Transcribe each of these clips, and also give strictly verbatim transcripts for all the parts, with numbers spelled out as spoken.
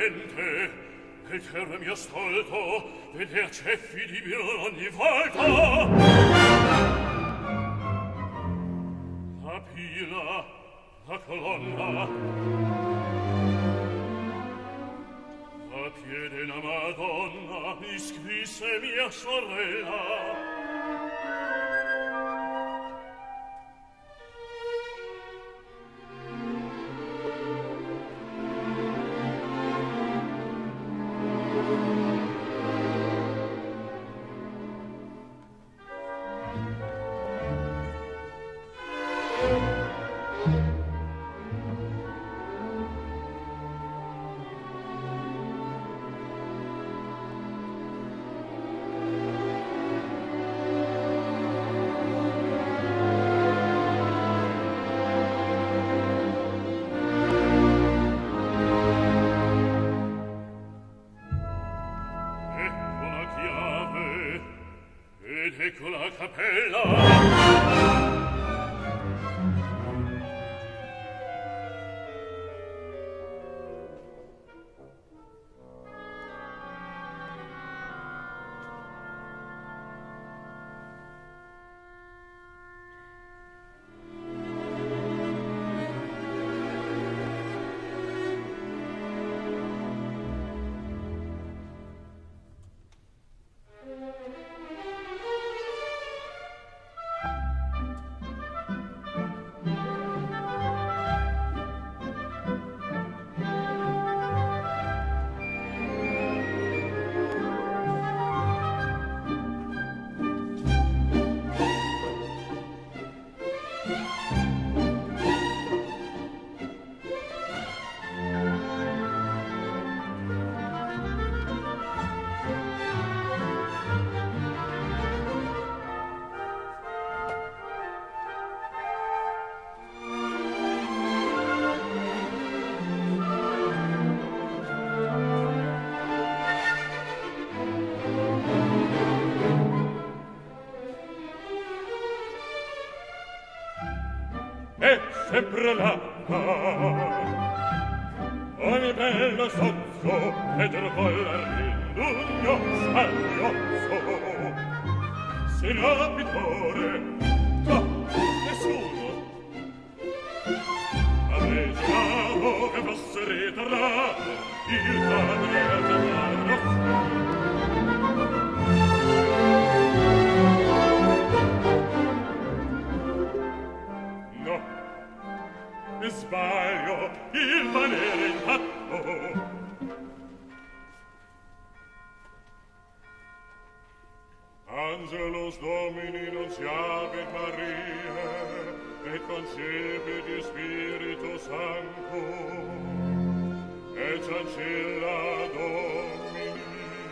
dolente, che il ferro mio stolto, veder ceffi di viola ogni volta. La pila, la colonna, a piede una Madonna, iscrisse mia sorella. Ecco la cappella. Sempre là, ogni bello sozzo e drogolla rindugno saliozzo. Se no pittore, no, nessuno avveggiamo che fosse ritornato il padre del nostro. Sbaglio, il manere intatto. Angelus Domini nunciavit Maria, et concepit di Spiritu Sancto, et ancilla Domini,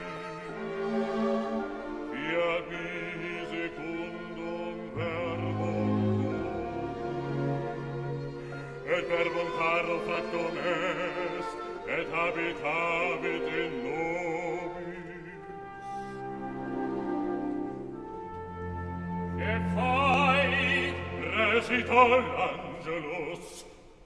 fiat mi secundum verbum, et verbum caro factum est, et habitabit in nobis. Che fai? Recito l'Angelus.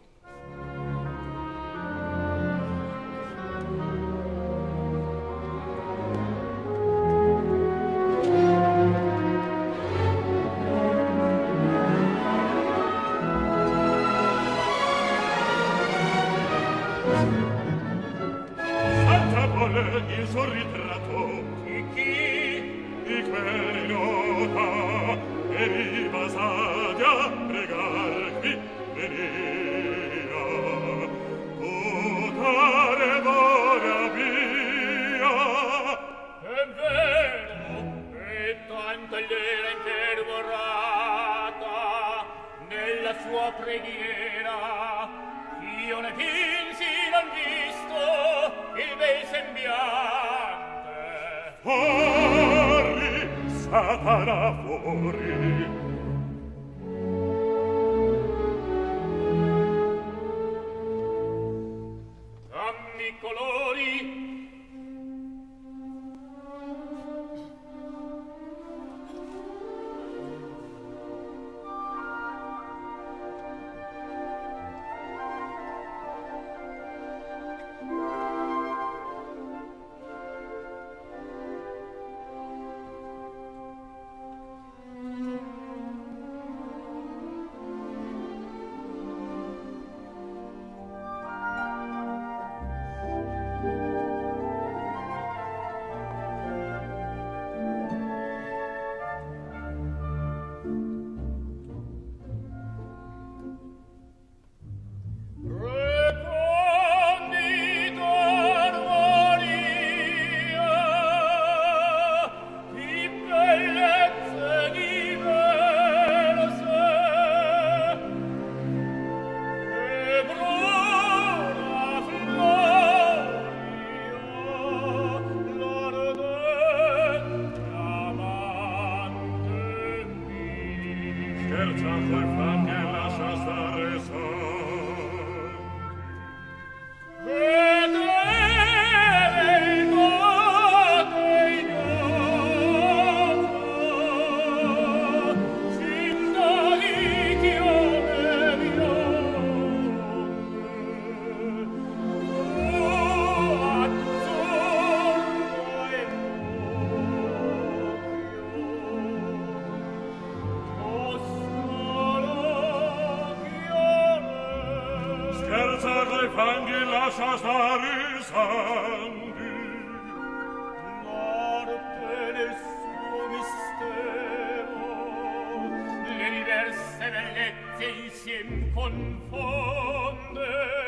Il suo ritratto di chi? Di quell'inota e ripasati a pregar qui venia. Potare vora via. È vero, e tanto l'era intervorata nella sua preghiera. Io ne pinsi non visto il bel sembiante. Fuori, Satana, fuori. Dammi colori. lascia stare i santi. L'arte del suo mistero, le diverse bellezze insiem confonde,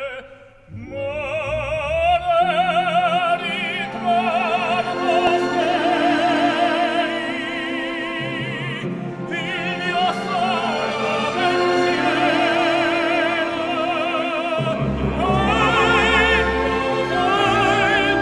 ma le ritrarlo stei, il mio solo pensiero, ai, ai,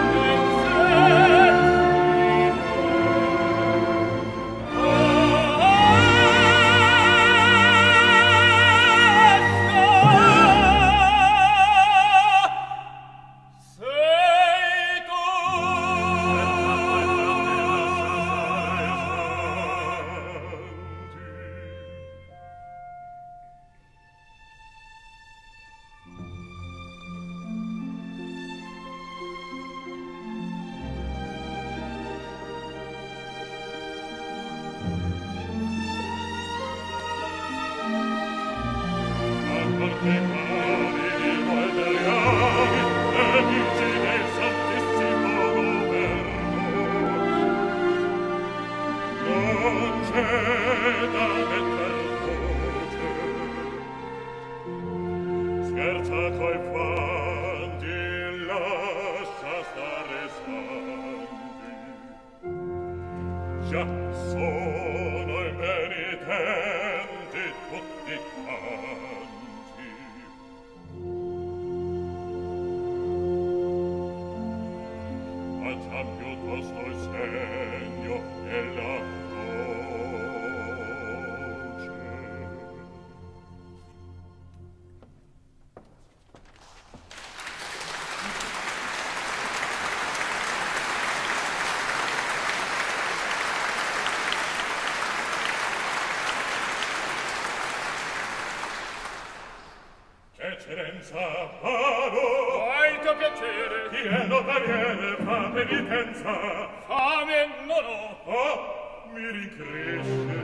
Eccellenza, vado! Molto piacere! Pieno d'ariere, fa penitenza! Fame non ho! Oh, mi rincresce!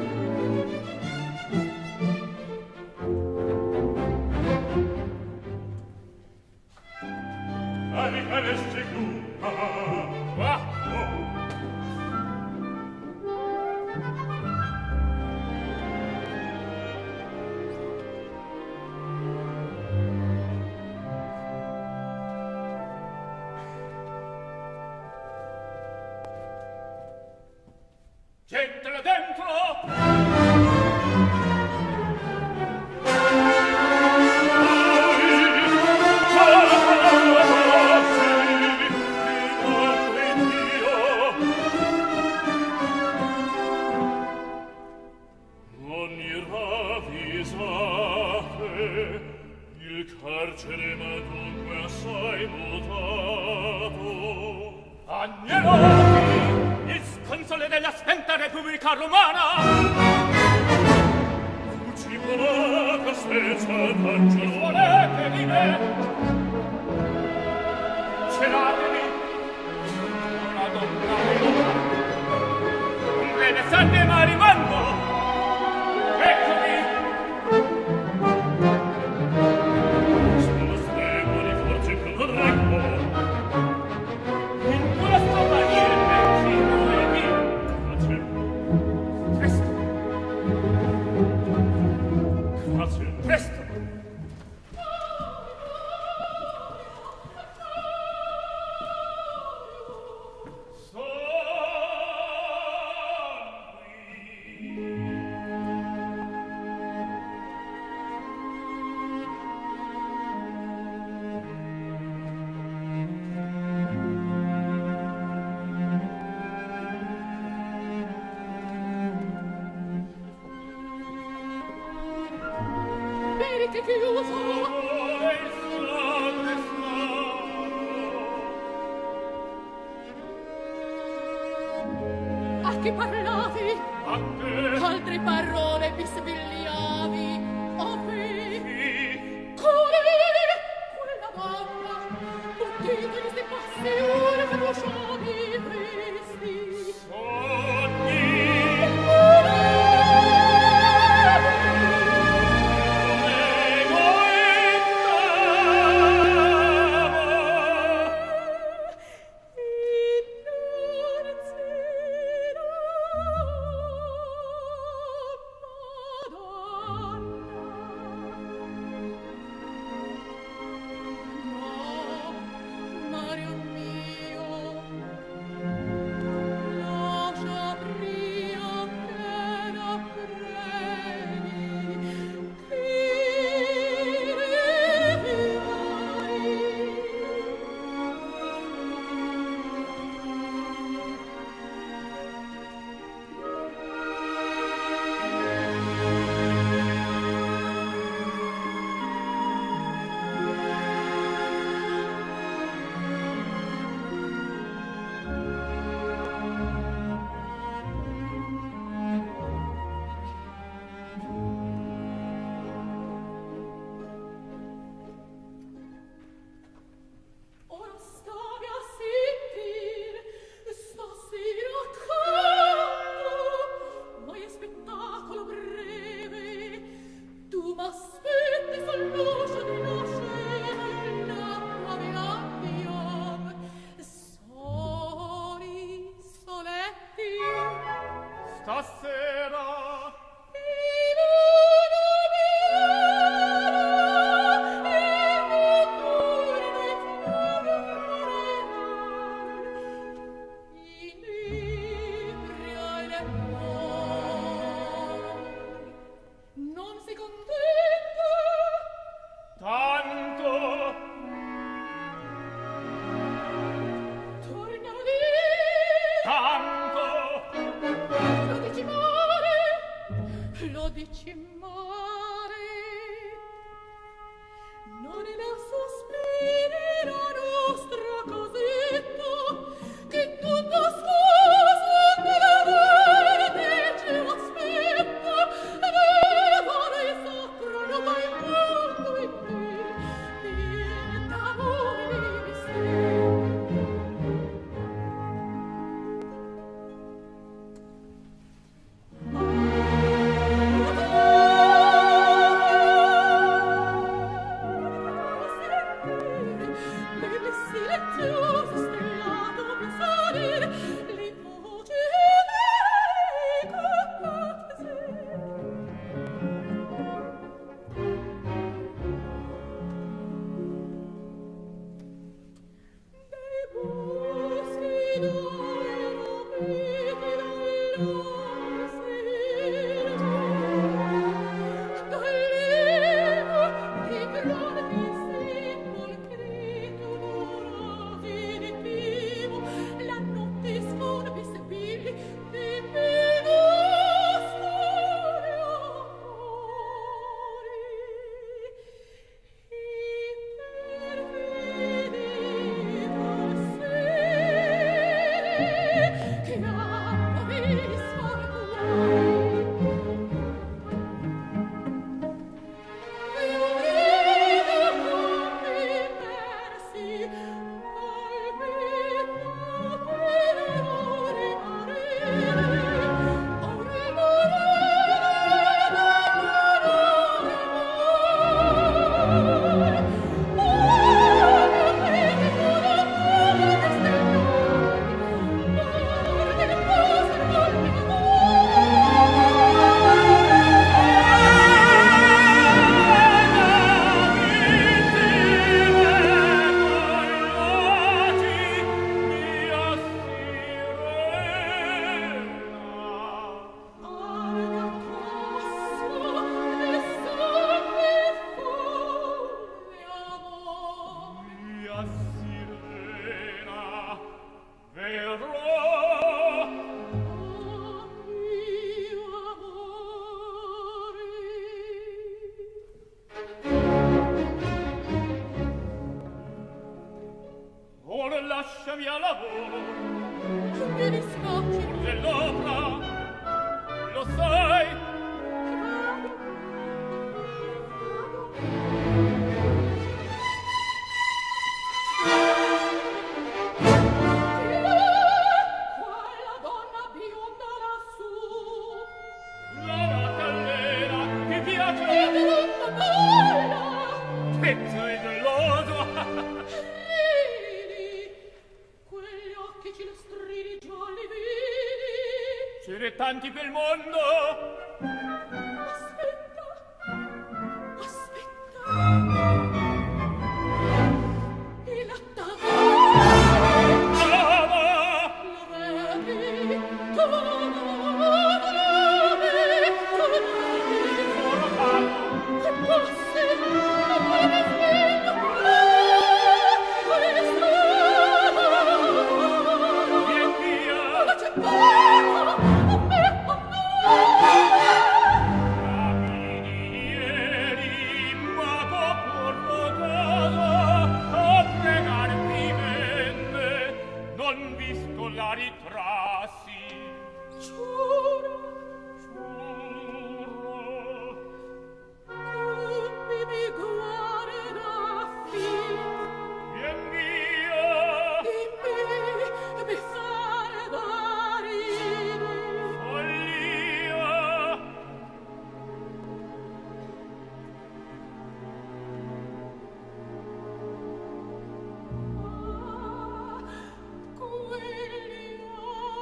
A ricaresti tu! Ah! Va! Oh! Gente là dentro! Non mi ravvisate, il carcere m'ha dunque assai mutato. Agneloti! Il sconsole della spenta Repubblica Romana! Fuci volata senza ragione. Volete di me? Celatemi! Una donna venuta! Un bene sangue ma rimando! Eccomi! Sono deboli, forse più non reggo. In questo maniere vicino e via! Grazie. Presto! Grazie. Presto! Perché chiuso? Il sangue sta. A chi parlavi? A te. Altre parole bisbigliavi. Oh, me. Colei, quella donna. Tutti questi passi ora conosciavi tristi. Sogni. Ego lasciami a lavoro. Non mi riscocci. Pur dell'opera, lo sai. Quella donna bionda lassù. La battallera, ti piace? E donna bella. Pezzo e dolloso. Ridi. Quegli occhi cilestrini gialli vidi. Ce n'è tanti pel mondo. Aspetta. Aspetta. E la tavola. Brava! La vedi? Tu la vedi? Tu la vedi? Ora fallo. Che passi? Non me ne sveglio. Questo. Vien via. Ma c'è poco. A me, a me. Capini ieri, ma dopo rotato, a pregarti venne, non visto la ritrassi. Giuro. Giuro. Quindi mi guardaffi. Vien via. Di me mi fare da ridere. Follia. Ah, quelli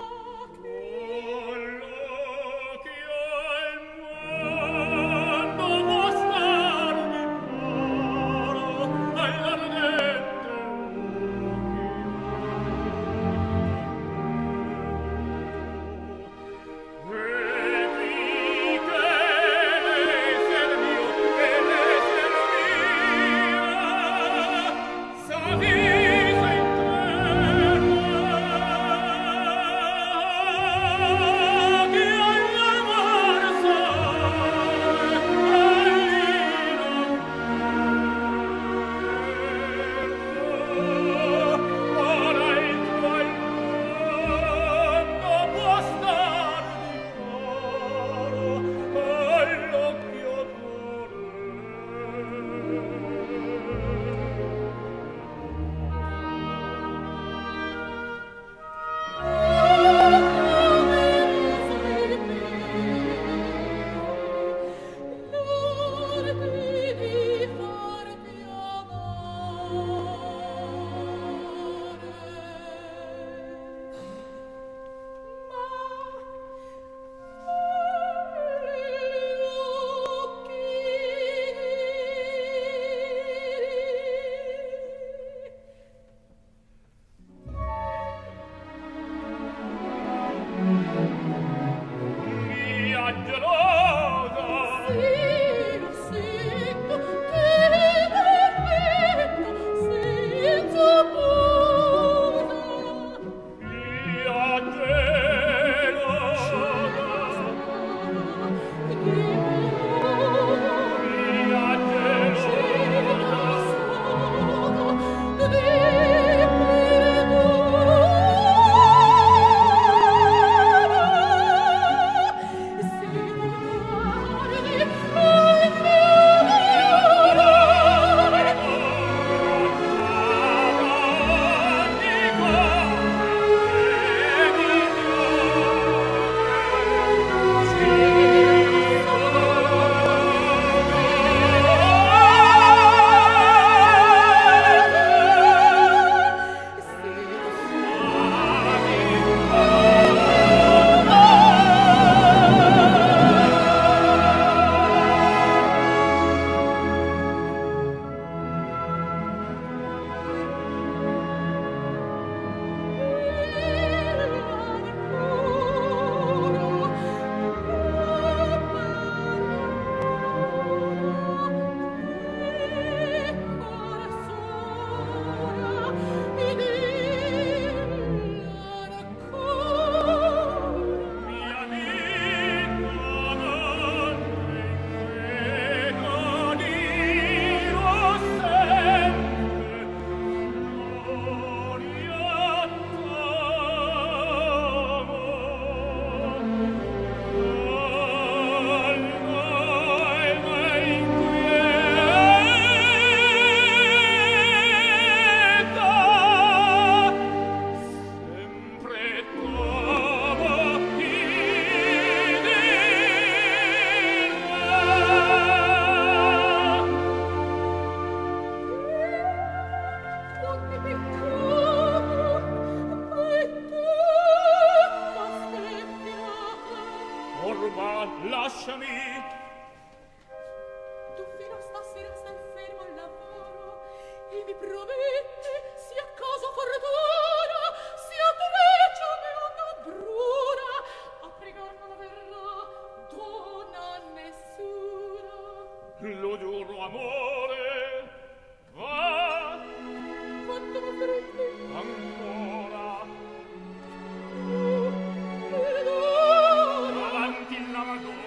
lasciami. Tu fino stasera stai fermo al lavoro e mi prometti, sia cosa fortuna, sia treccia o una bruna, a pregar non verrà donna nessuna. Lo giuro, amore, va. Quanto mi prendi? Ancora. Ed ora Avanti la Madonna.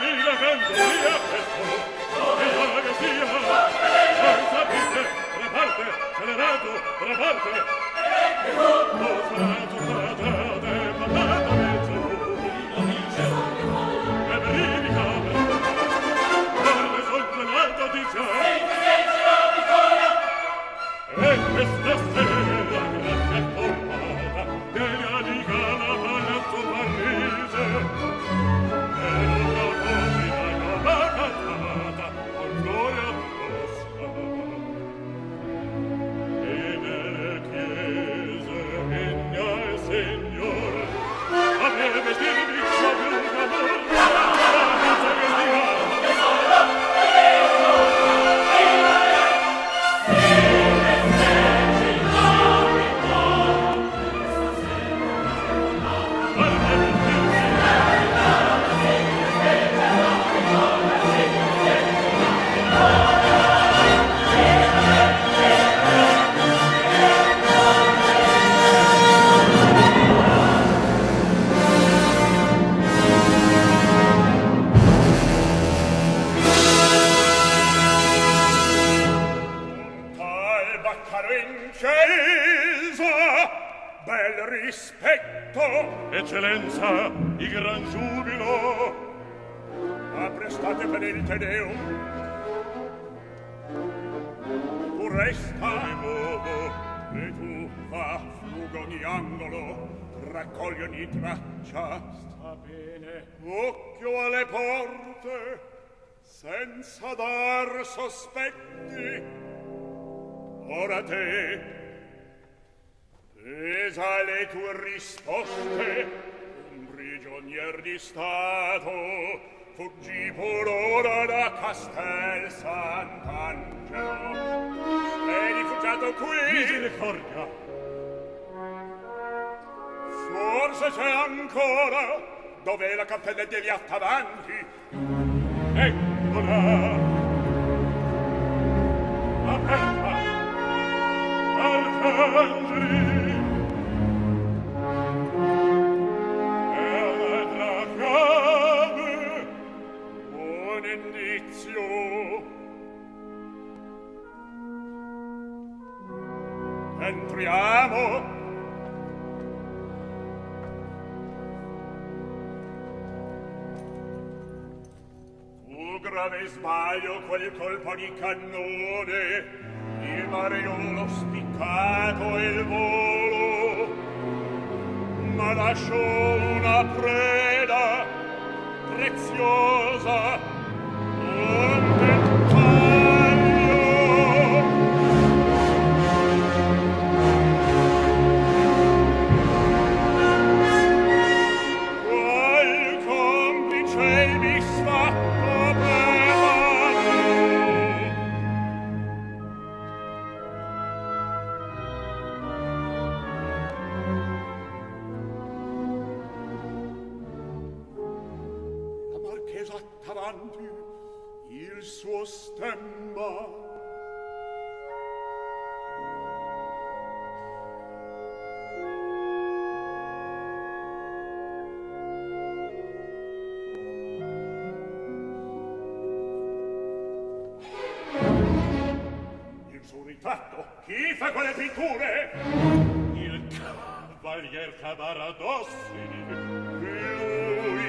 la canto via presto, e ora che sia, forza pinte, reparte, accelerato, reparte, tutto sarà tutta la trade, parlata mezzo, e verifica, guarda sotto l'alta dice, e questa sera grazie tombata della dica la palazzo Parrise e una cosina cavalcata con gloria tosca e nelle chiese regna il Signore aveva vestito di più d'amore la casa che stia rispetto, eccellenza, di gran giubilo, apprestate per il Te Deum. Tu resta di nuovo, e tu va, fruga ogni angolo, raccogli ogni traccia. Sta bene, occhio alle porte, senza dar sospetti. Ora te, pesa le tue risposte, un prigionier di Stato, fuggì pur ora da Castel Sant'Angelo. Sei rifugiato qui? Misericordia! Forse c'è ancora, dov'è la cappella deviata avanti? Eccola! Aperta! Arcangeli! Entriamo. Fu grave sbaglio quel colpo di cannone, il maraiolo spiccato e il volo, ma lasciò una preda preziosa, un dettaglio. Avanti il suo stemma, il suo ritratto. Chi fa quelle pitture? Il cavalier Cavaradossi. Lui.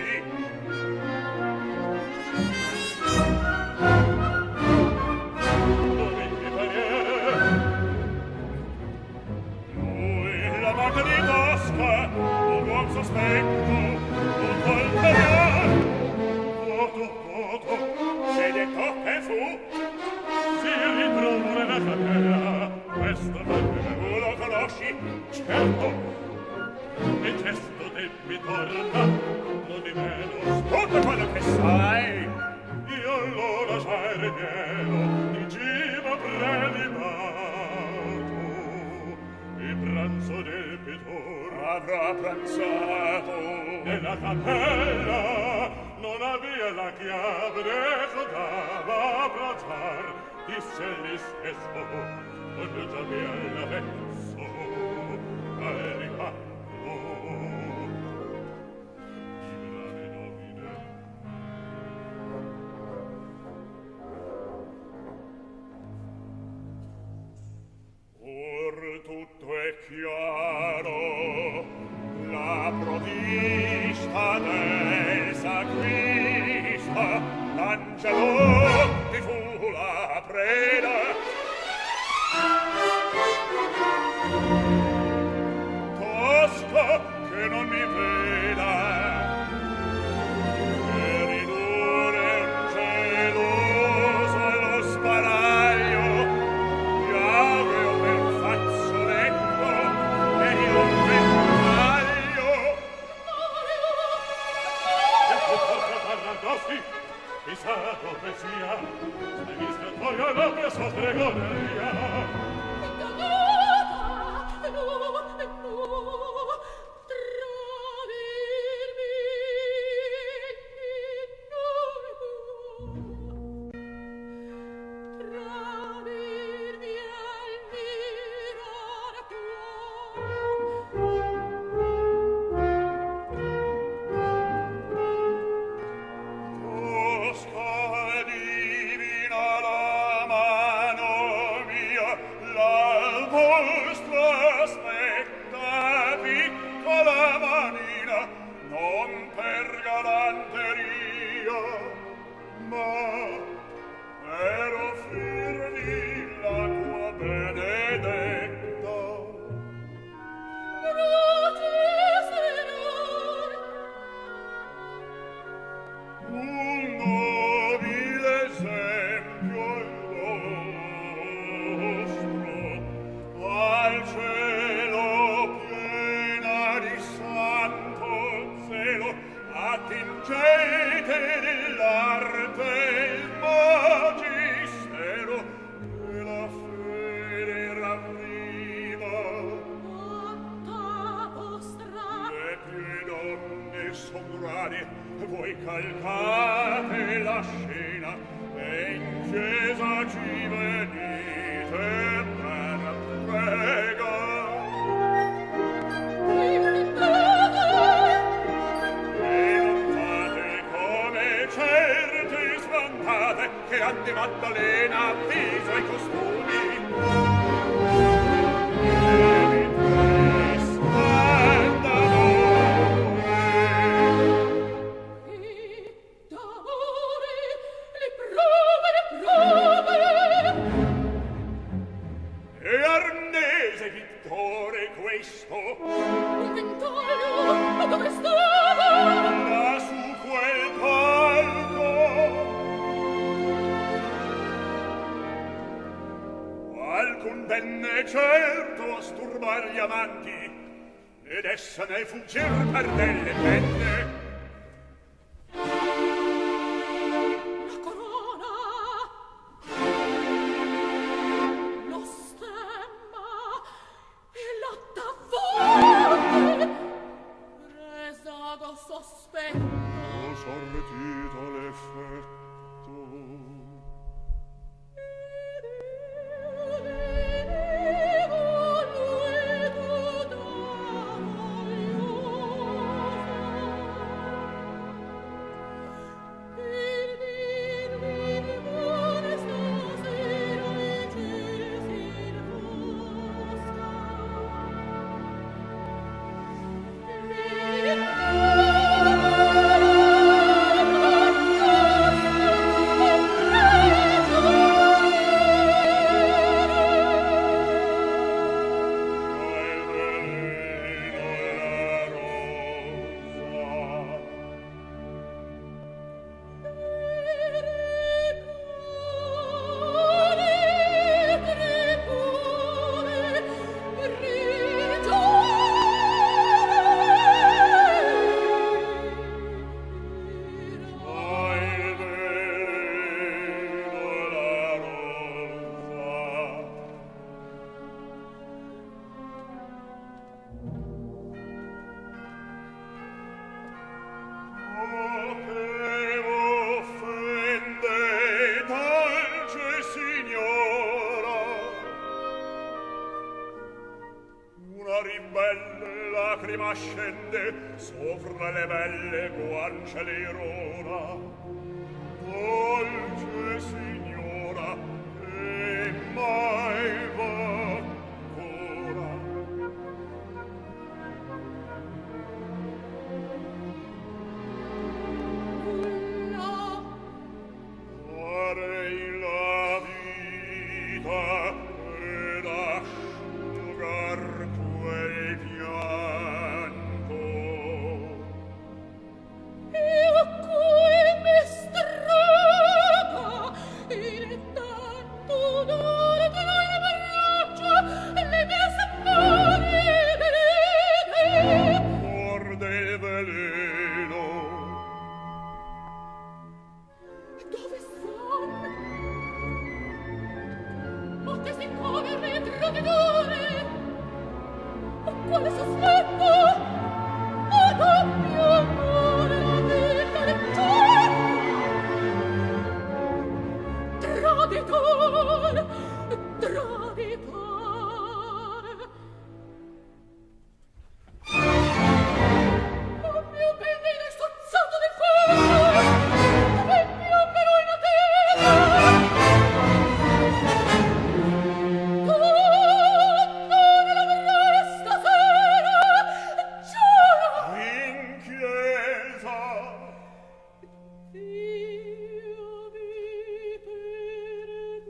Di Tosca, un uom sospetto, un colperier. Voto, voto, se detto che fu, si ritrova nella capella, questa madre. Tu lo conosci? Certo, il gesto del mi torna, non di meno. Tutto quello che sai. Io allora sai ripieno, di cibo prelibato, il pranzo del pittor avrà pranzato nella cappella, non avvia la chiave, giocava a pranzar, disse egli stesso, quando già vi alla vezzo, a ricatto. chiaro la provvista del sacrista, l'angelo ti fu la preda. Tosca che non mi veda e ridurre un geloso allo sparaglio, piave un bel fazzoletto e io un ventaglio. E tu porta parlandossi, chissà dove sia, se mi scatoia la mia sotregoneria. Voi calcate la scena e in chiesa ci venite per prega. E non fate come certi svantate che han di Maddalena avviso ai costumi. Un ventaglio, ma dove stava? Là su quel palco. Alcun venne certo a sturbar gli amanti, ed essa ne fuggir per delle penne. La corona, lo stemma e la tavola presa da sospetto. Ho sortito l'effetto. Lacrima scende sopra le belle guance l'irona. Dolce signora, e mai va ancora. quale sospetto o doppio amore la vita del traditor traditor oh mio bellino stozzato del cuore e piomberò in attesa tutto nella verrà stasera già in chiesa Dio mi perdona.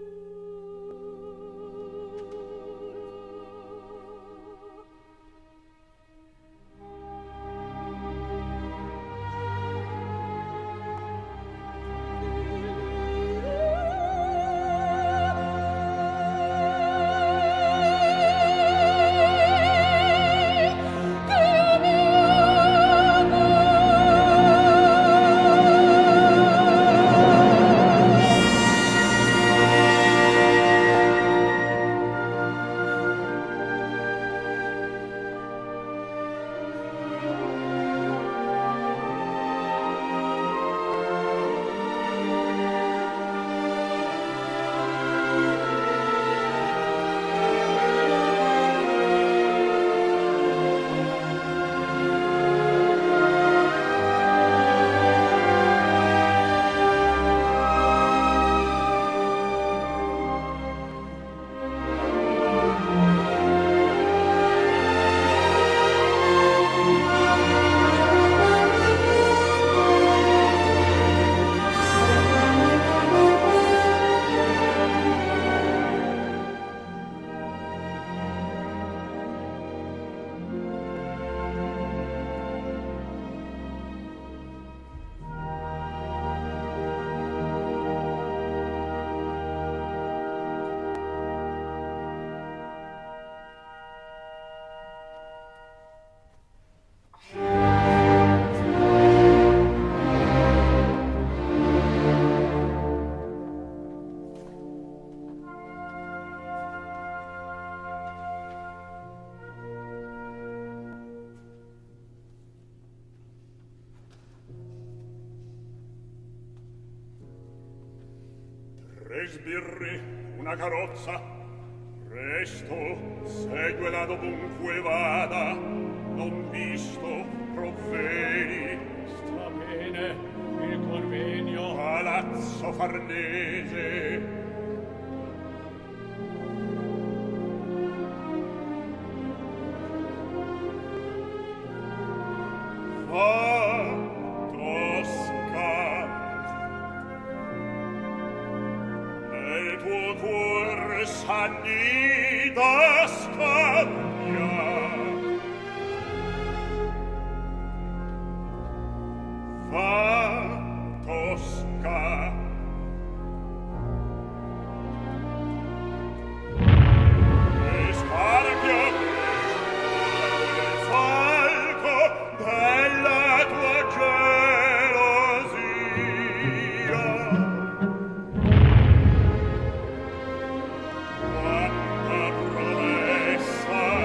Tre sbirri, una carrozza, presto, seguela dovunque vada, non visto, provvedi. Sta bene, il convenio. Palazzo Farnese. Va, Tosca, nel tuo cuore s'annida Scaglia. Va, Tosca, e sparchia il falco della tua gelosia. Quanta promessa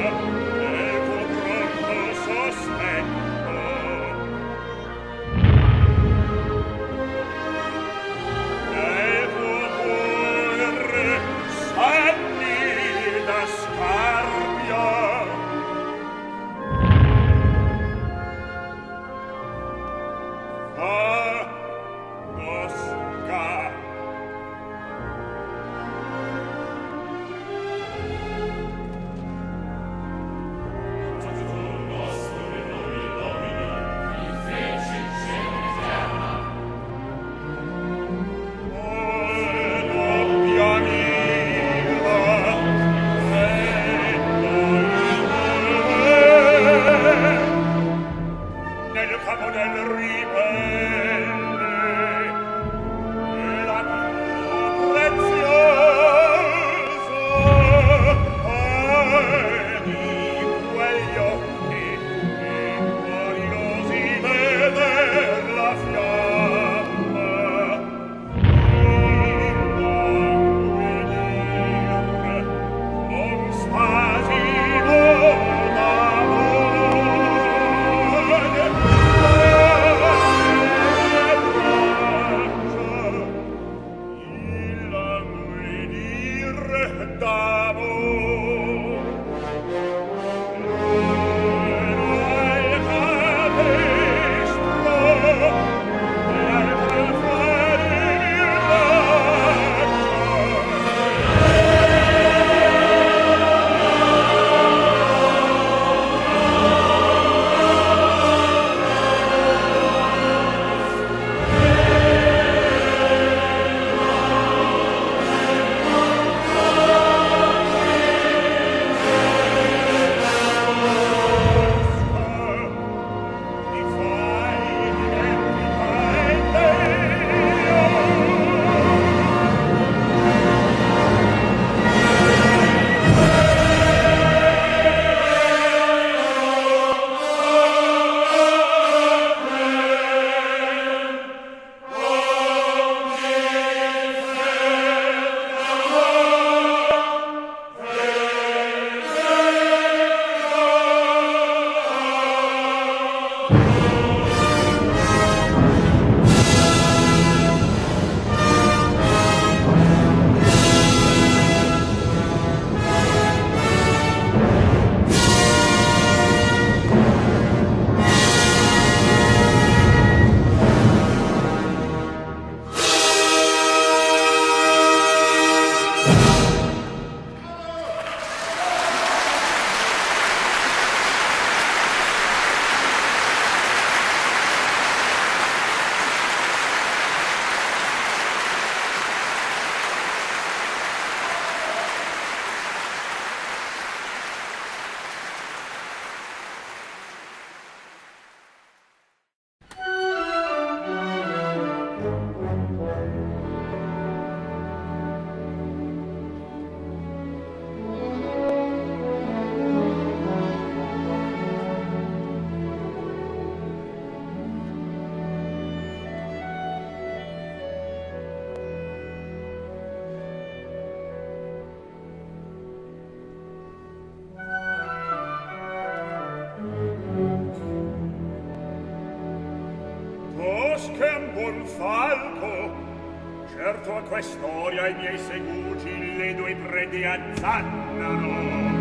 un falco. Certo a quest'ora i miei segugi le due prede azzannano.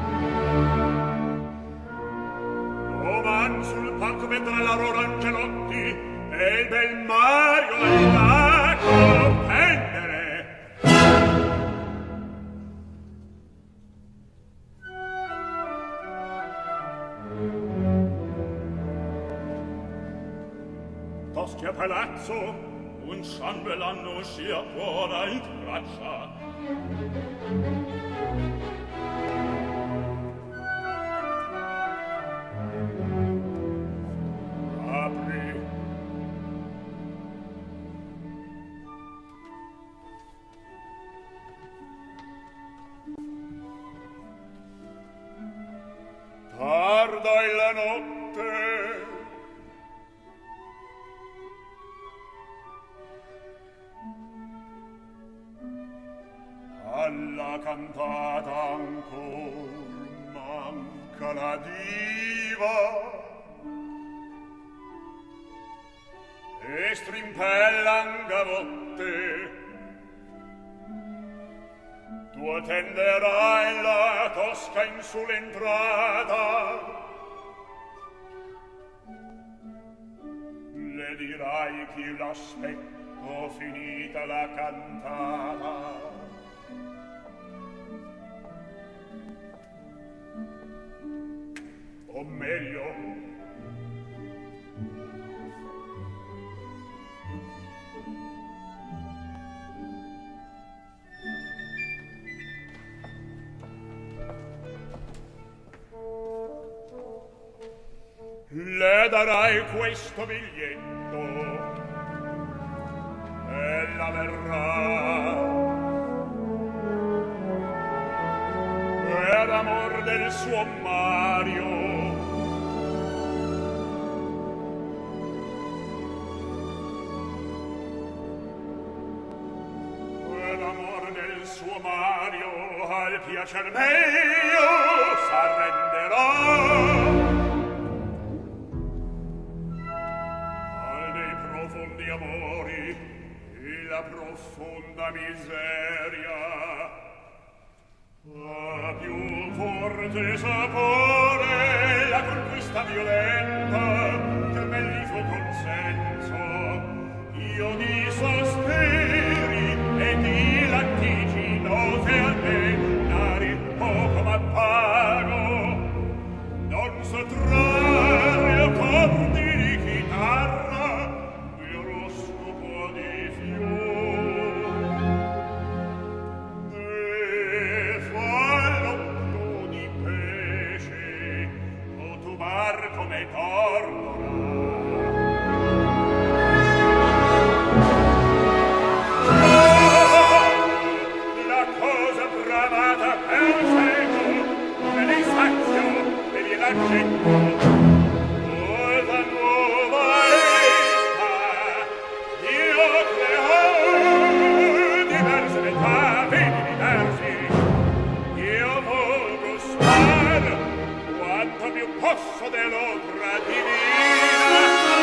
Oman sul palco vedrà la loro Angelotti e il bel Mario al lato pendere. Toschi a palazzo, un ciambellanno sia buona in traccia. Apri. Tarda è la notte. Alla cantata ancor manca la diva e strimpellan gavotte. Tu attenderai la Tosca in sull'entrata, le dirai che l'aspetto finita la cantata. O meglio, le darai questo biglietto, ella verrà per amor del suo Mario. Suo Mario al piacer mio s'arrenderà al dei profondi amori e la profonda miseria a più forte sapore la conquista violenta che mellifluo consenso io di sospiri e di lattigini note almenari poco m'appago non so trarre accordi di chitarra e oroscopo di fior e fallo di pesce o tu barco me tornerà. Accetto, cosa nuova esta, io creo diverse metà, vedi diversi, io voglio star quanto più posso dell'opera divina.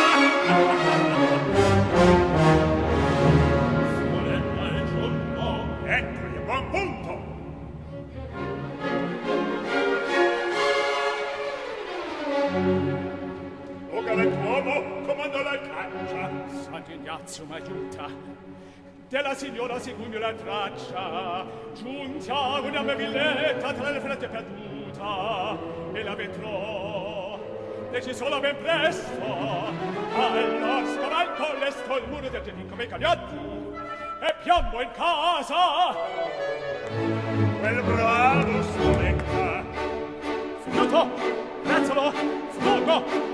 Soletta il giorno, entri a buon punto. O galantuomo, comando la caccia. Sant'Ignazio m'aiuta. Della signora seguimi la traccia. Giunta una mia villetta tra le frette perduta. E la vedrò. Deciso la ben presto. Allora scavalco l'esto il muro del giardin come cagliati. E piombo in casa. Quel bravo soletta. Figliuto, prezzalo, sfuggo.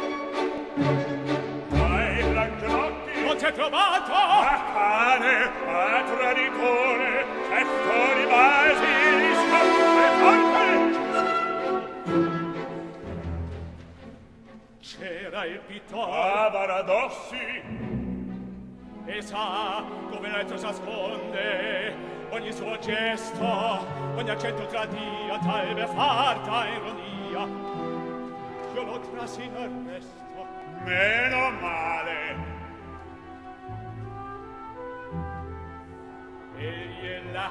Dai, Blanchelotti. Non c'è trovato. A cane, a traditore, certo rimasi, scappe, c'era il pittore. A Baradossi. E sa come l'altro s'asconde ogni suo gesto, ogni accento tradia, tal beffarta ironia. Io lo trasi in arresto. Meno male. Egli è là.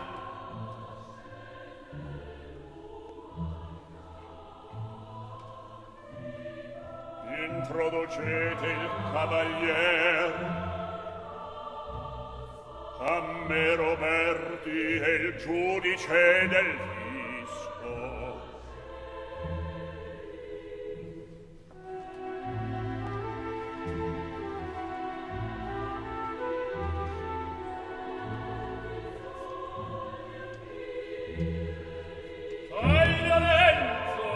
Introducete il cavalier. A me Roberti è il giudice del fisco. Fai Lorenzo!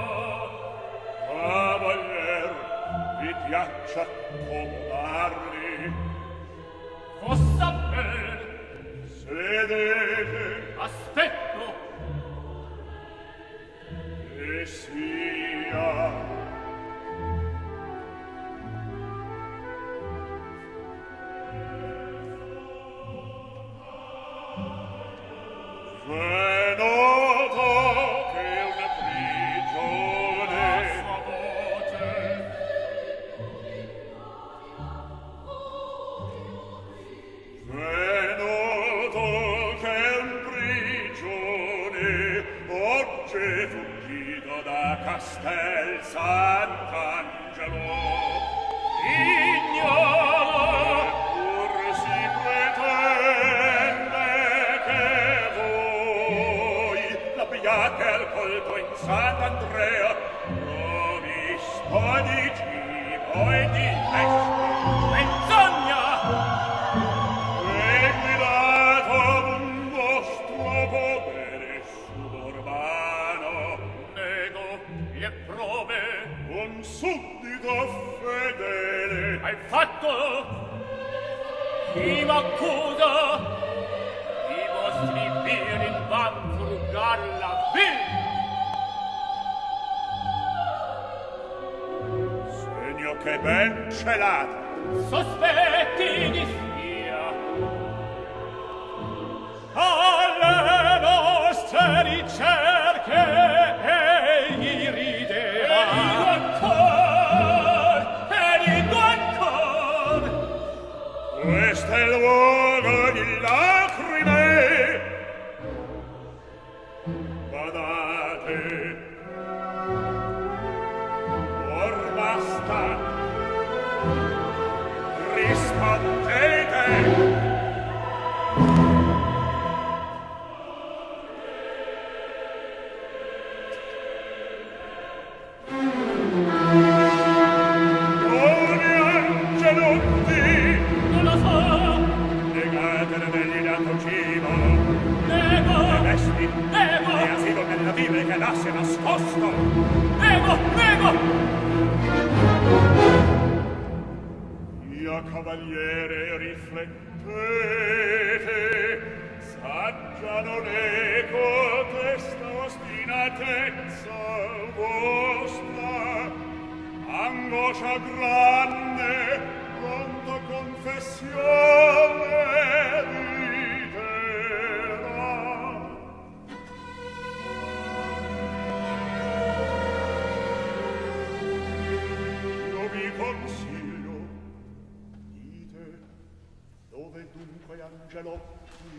Cavalier, vi piaccia accomodarli. Possa per Sedete aspetto e sia. V'è noto che una prigione la sua voce. V'è noto che un prigione oggi è fuggito da Castel Sant'Angelo. Ignoro! Eppur si pretende che voi l'abbiate al colpo in Sant'Andrea provvisto di cibo e di vesti. Menzogna! E guidato un vostro povere suburbano, Nego le prove. un suddito fedele, Hai fatto? Chi m'accusa? I vostri piedi van frugar la vil. segno che ben celate. Sospetti di sia. Alle nostre ricerche egli rideva. E rido ancor, e rido ancor. Questo è il luogo di lacrime. Badate, or basta. Rispondete. Buoni angelotti, Non lo so. negatene degli dato cibo, Nego, e vesti, nego, e asilo nella vile che là si è nascosto. nego, nego. Ia cavaliere riflettete, saggia non è cotesta ostinatezza vostra, angoscia grande, pronta confessione diterà. Io vi consiglio, dite, dove dunque Angelotti?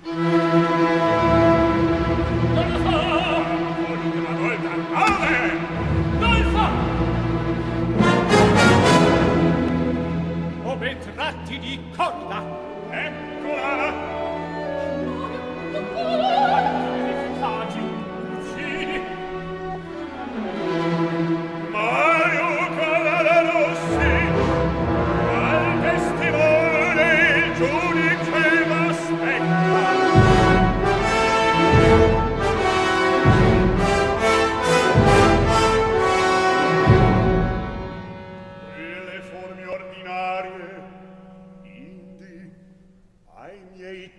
Non lo so. L'ultima volta, dove? Dolfo! Ho ben tratti di corda. Eccola! Tagi, uccidi. Mario Cavallerossi, al testimone il giudice m'aspetta. E le forme ordinarie, indi, ai miei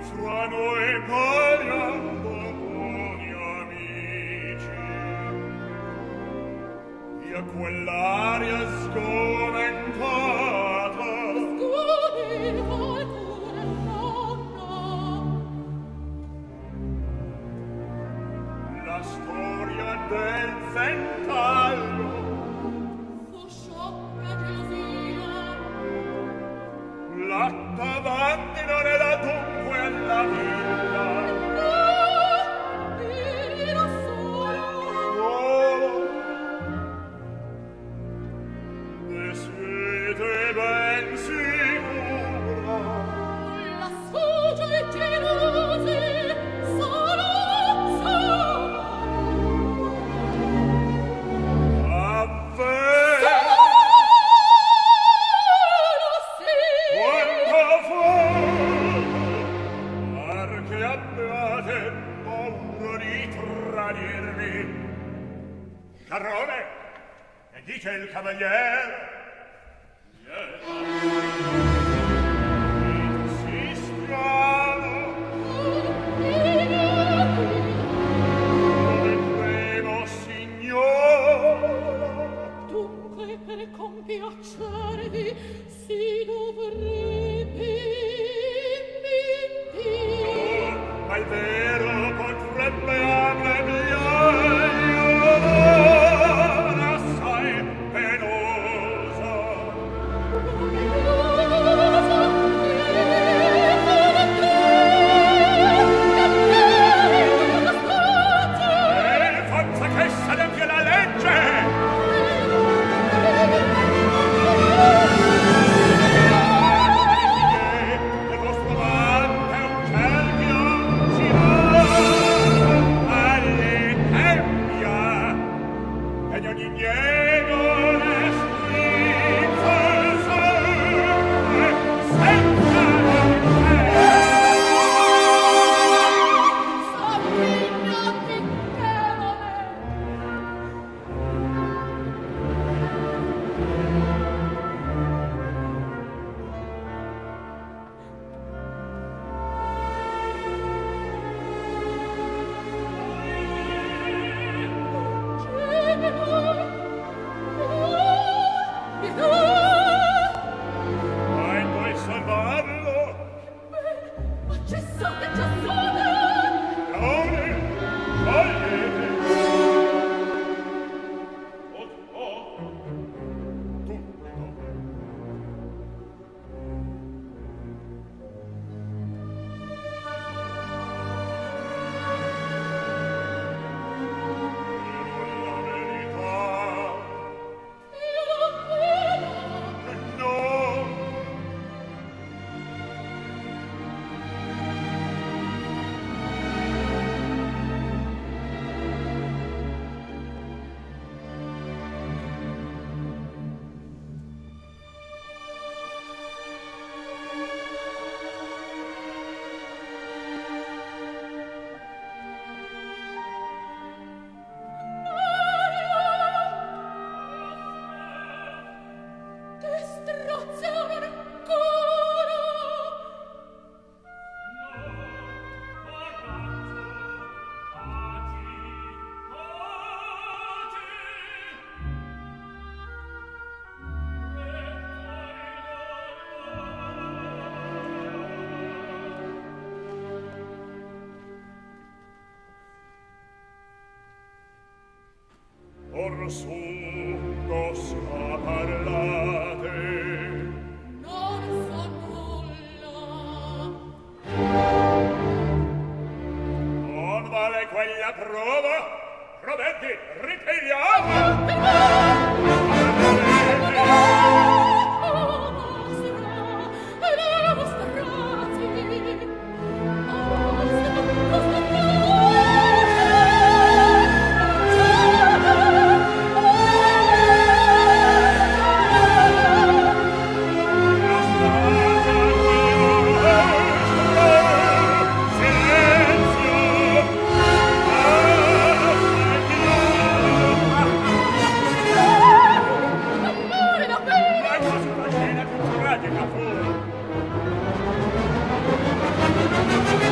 fra noi parliamo buoni amici. Via quell'aria sgomentata, la storia del Ventaglio fu sciocca gelosia. l'attavanti non era dunque alla villa. No, era solo. Oh, ne siete ben sicura? La sfugge gelosi, solo, solo. Avvero Solo sì. quanto fu, par che abbiate paura di tradirmi. Carrone, e dice il cavaliere? Si strano, come premo signora. Dunque per compiacervi si dovrebbe mentire. Ma il vero potrebbe aver meglio assai penosa. E forza che s'adempie la legge! Il vostro amante è un cerchio si va alle tempia e di ogni niego ne strizza il sangue senza l'intero. Mai puoi salvarlo? Ma cessate, cessate! Leone, togliete! Oh, oh! Tutto! La verità Io non vedo. no! Che strazia ancora! Or su cosa parlate? Non so nulla. Non vale quella prova? Prometti, ripigliamo! Oh, nostra, e la vostra razzi. Oh, se costa Silenzio! Ah,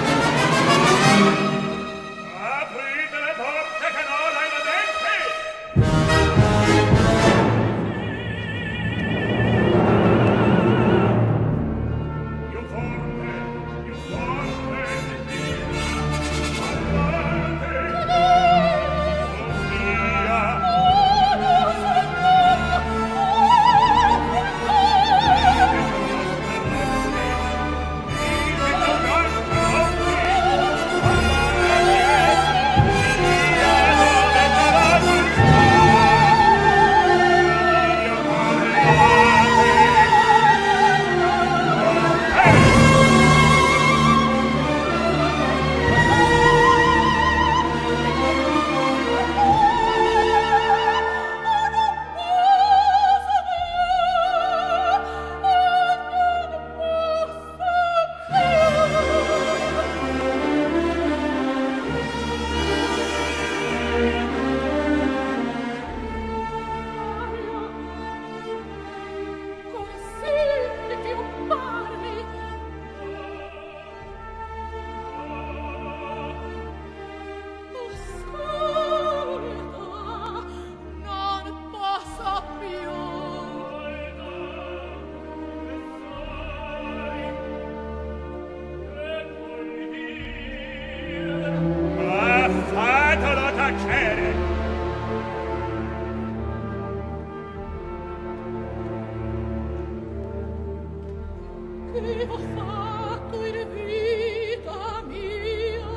che ho fatto in vita mia.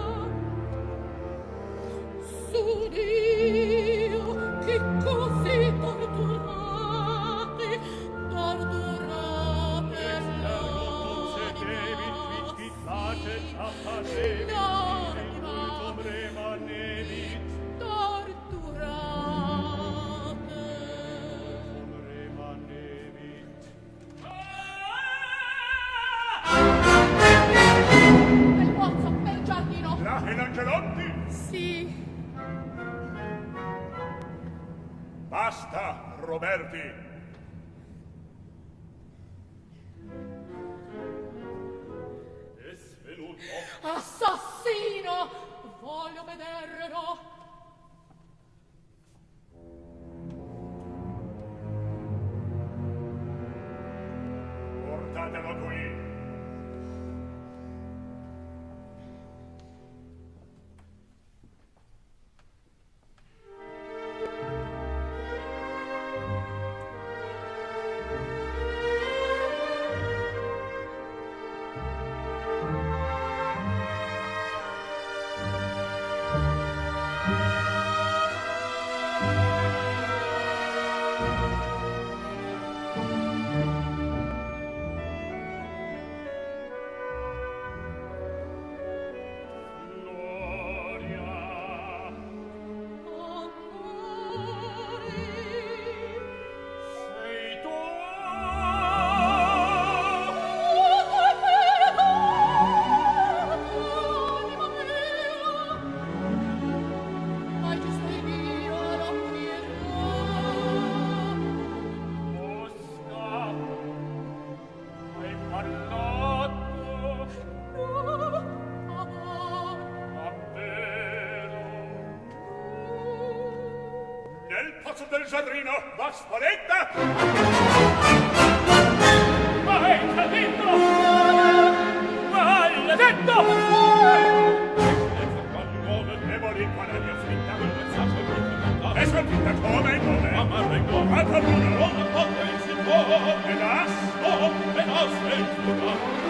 Su Dio, che così torturate, torturate Nel pozzo, nel giardino. Là in Angelotti? Sì. Basta, Roberti. È svenuto. Assassino! Voglio vederlo. Portatelo qui. Del giardino, va spoletta! Vai, cadetto! Maledetto! Onorevoli, qual è mia finta? È scolpita come, come? Ma marrengo! A taluno! Non posso il signor! E las? Oh, e la sventura!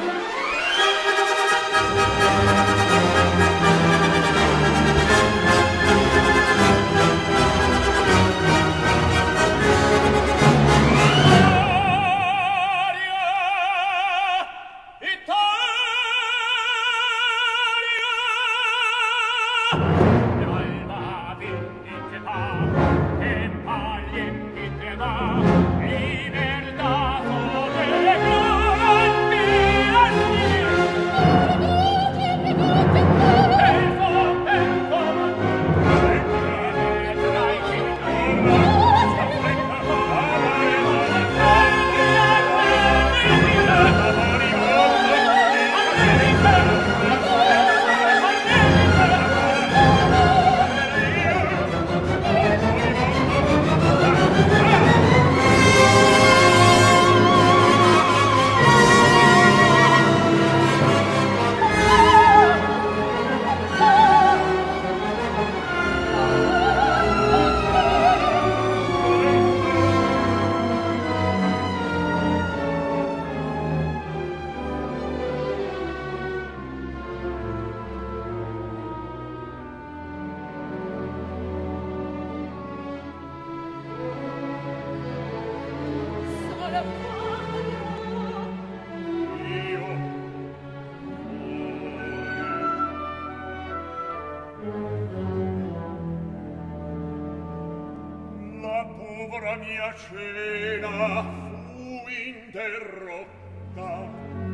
La mia cena fu interrotta,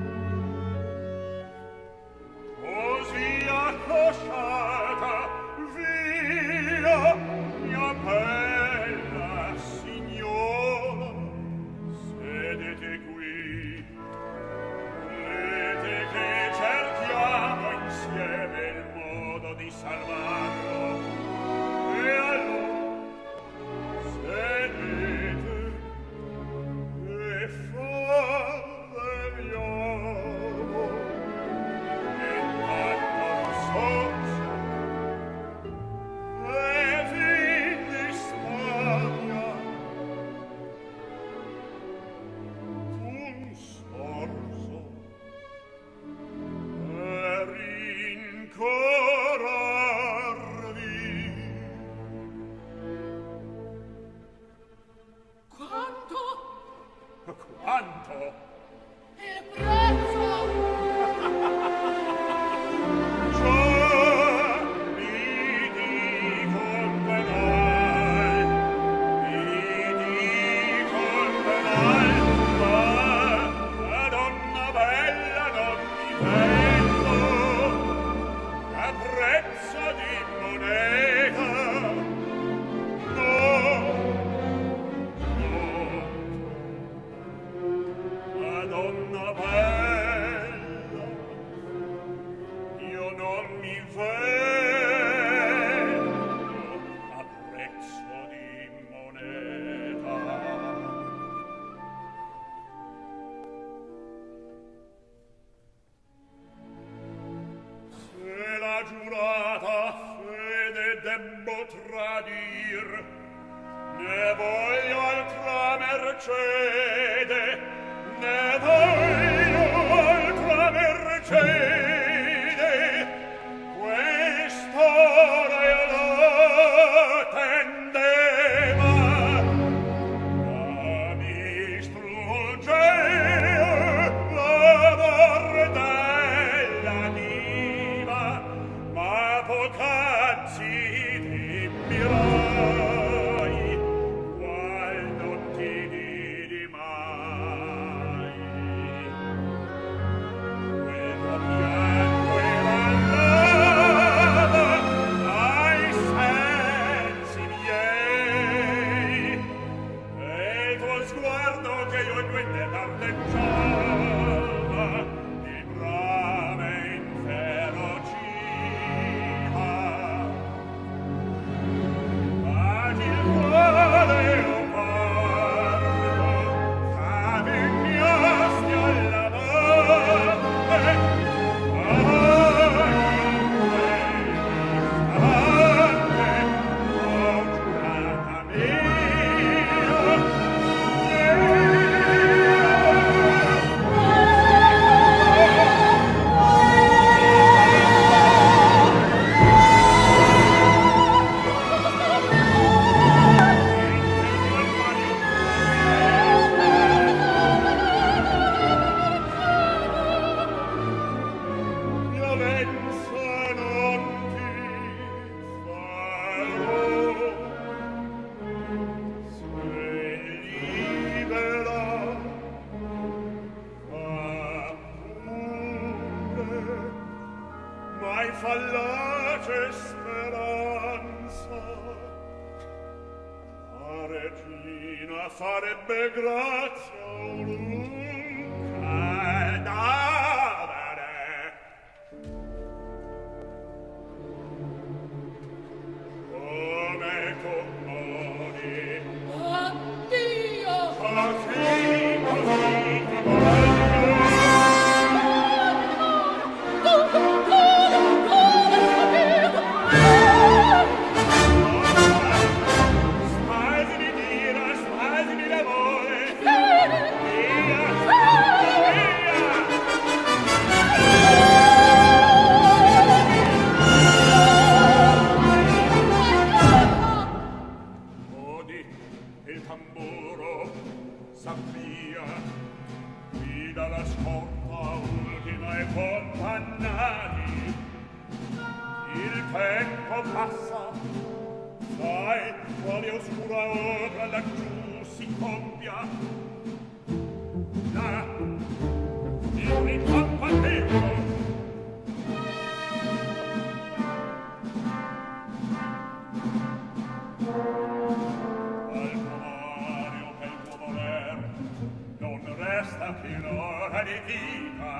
così accosciata via, mia bella signora, sedete qui, volete che cerchiamo insieme il modo di salvarlo, e allora sedete e fa debbo tradir, ne voglio altra mercede, ne voglio altra mercede, quest'ora io lo tendeva, ma mi struggea l'amor della diva, ma poc'anzi dimmirai, qual non ti vidi mai. Quel tuo pianto era lava ai sensi miei, e il tuo sguardo che io in duende galleggiava di brame inferociva. Agi il quale io parlo, cavignasti alla morte, ai quei istante, oh giurata mia, violenza non ti farò, sei libera, fa pure, mai fallace speranza, la regina farebbe grazia un cadavere. Come commodi, Addio! così, così ti voglio. Tu, tu, tu, tu, Spasi di tira, spasi di l'amore, via, via. Odi il tamburo s'avvia, guida la scorta ultima e compannati. Il tempo passa, sai quale oscura opera laggiù si compia. Là, il ricampamento. Al provario che il tuo voler non resta che un'ora di vita.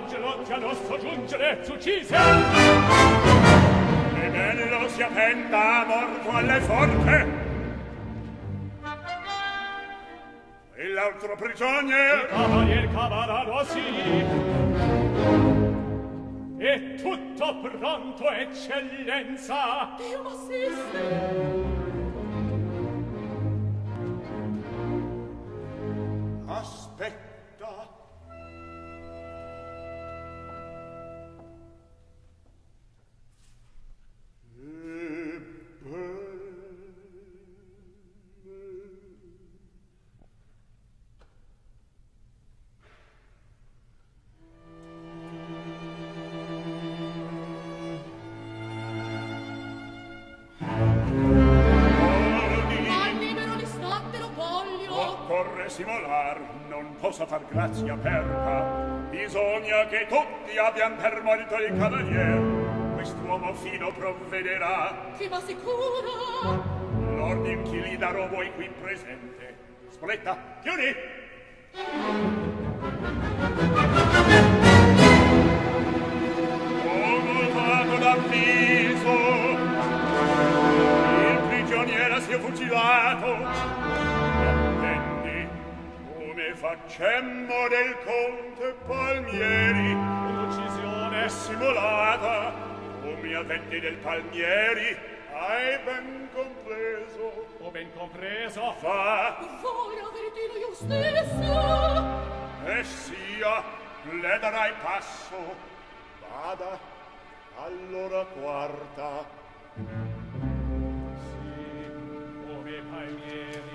Gelotti allo soggiungere s'uccise. E bello si appenda morto alle forte. E l'altro prigionier? Il cavalier Cavalaro sì. E tutto pronto, eccellenza. Dio m'assiste. Aspetta. Simolar non possa far grazia perca, bisogna che tutti abbian per molto il cavalier. Quest'uomo fino provvederà. Chi m'assicura? L'ordin chi li darò voi qui presente. Spoletta, chiudi! Ho notato d'avviso, il prigioniera si è fucilato. Facemmo del conte Palmieri un'uccisione simulata. O mi avvendi del Palmieri, hai ben compreso? Ho ben compreso. Va. Vuoi avertino io stesso? E sia, le darai passo. Vada, allora quarta. Sì, ove Palmieri.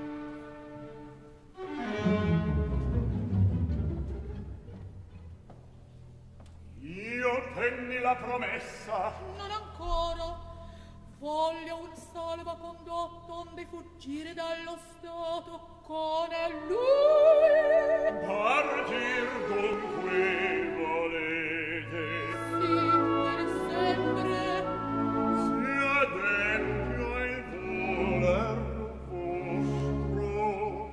Io tenni la promessa. Non ancora. Voglio un salvacondotto onde fuggire dallo stato con lui. Partir dunque volete? Sì, per sempre. Sia dentro il voler vostro.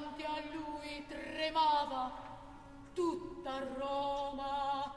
davanti a lui tremava tutta Roma.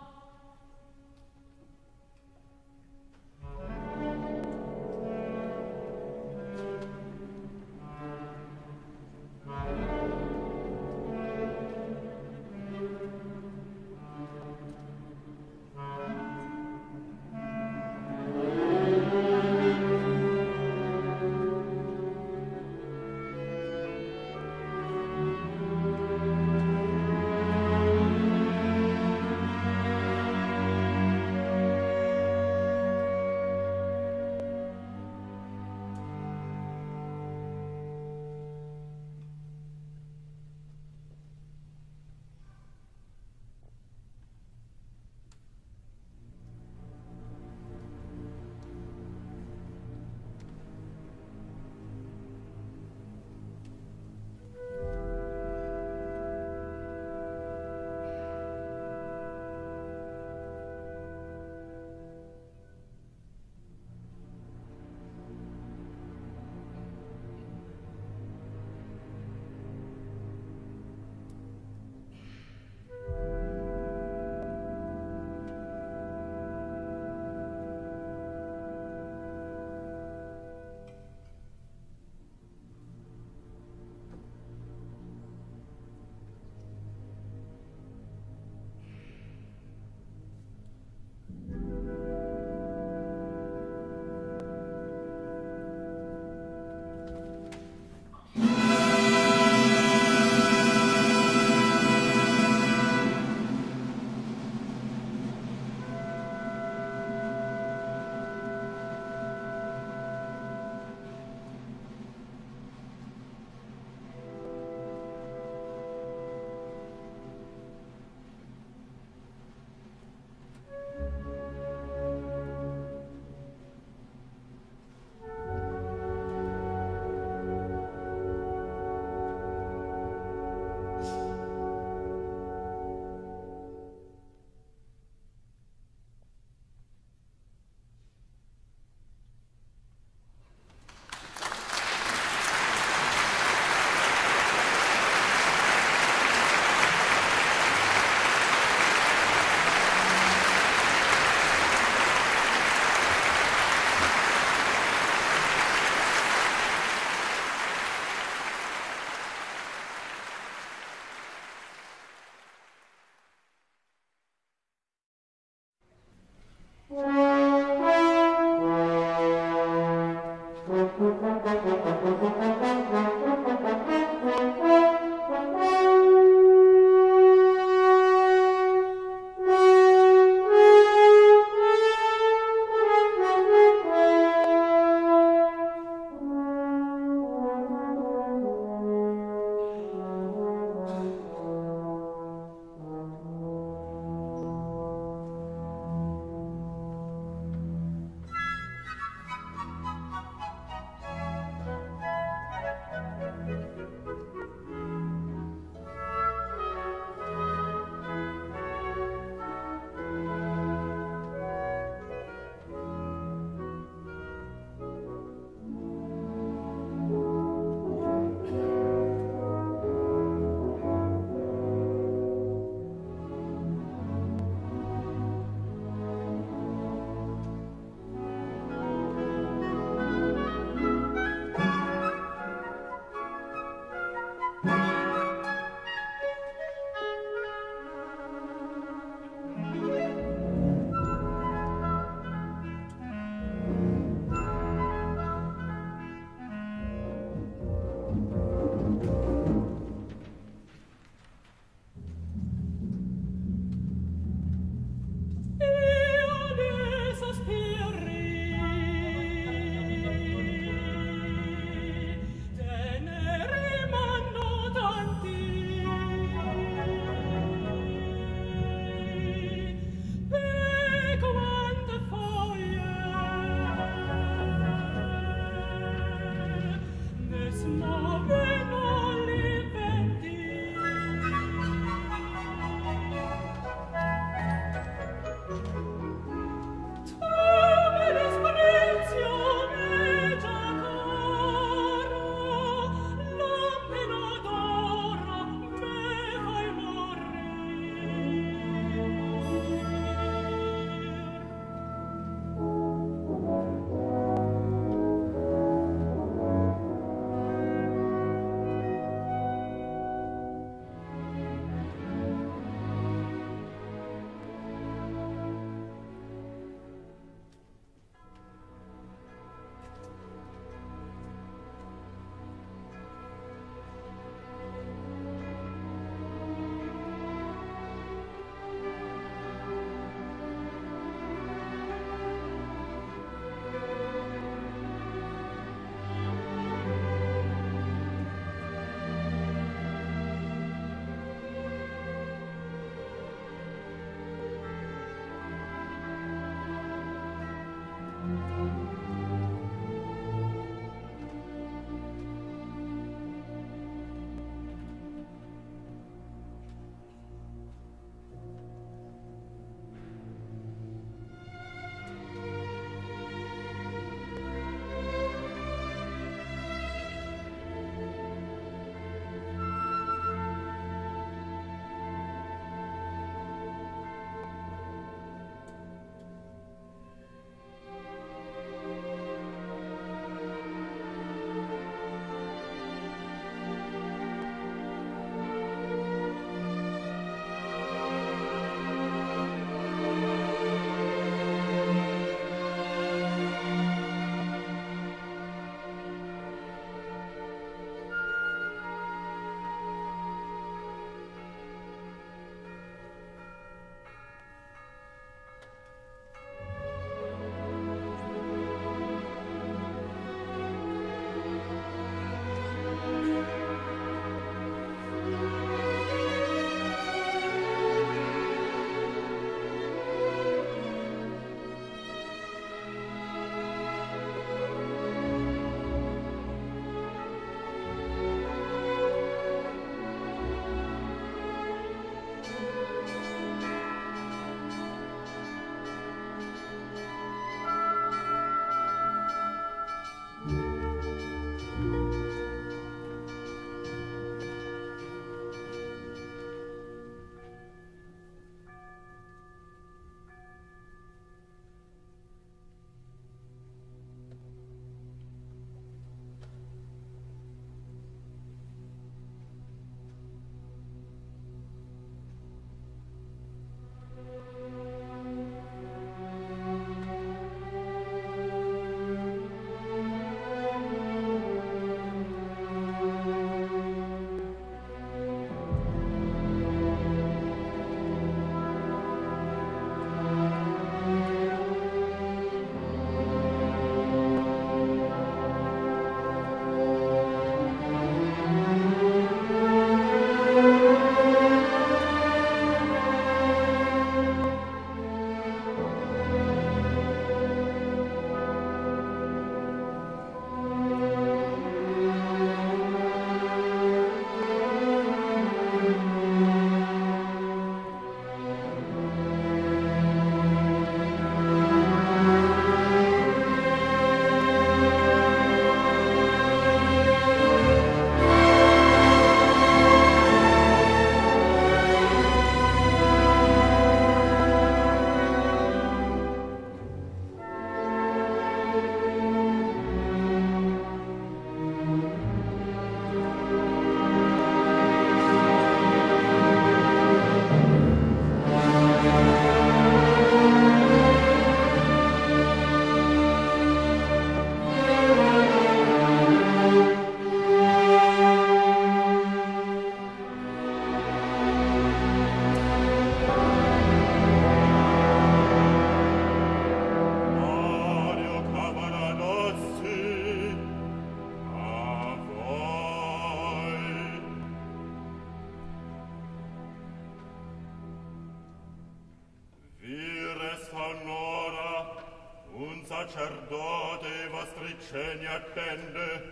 sacerdote vostri ceni attende.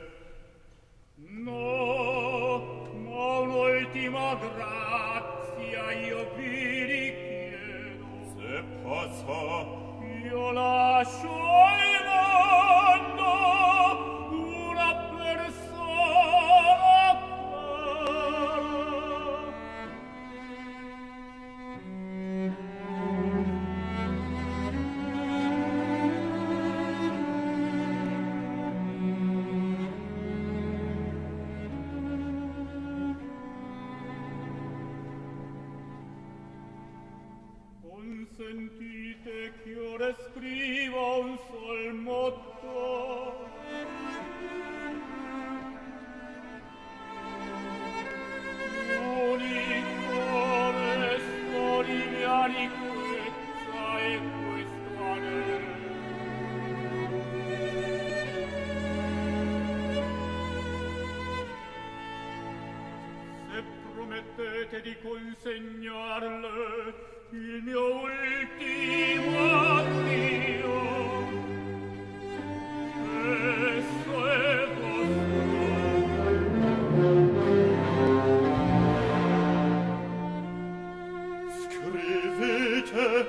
No, ma un'ultima grazia io vi richiedo. Se posso, io lascio al mondo una persona cara. Consentite ch'io rescriva un sol motto. L'unico resto di mia ricchezza è questo anello. Se promettete di consegnarle il mio ultimo addio, esso è vostro. scrivete.